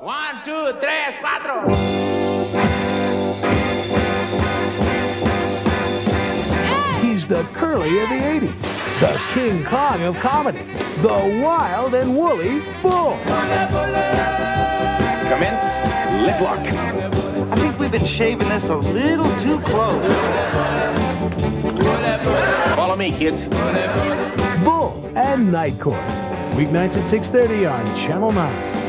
1, 2, 3, 4. He's the Curly of the 80s, the King Kong of comedy, the wild and woolly bull. Commence lip lock. I think we've been shaving this a little too close. Follow me, kids. Bull and Night Court. Weeknights at 6:30 on Channel 9.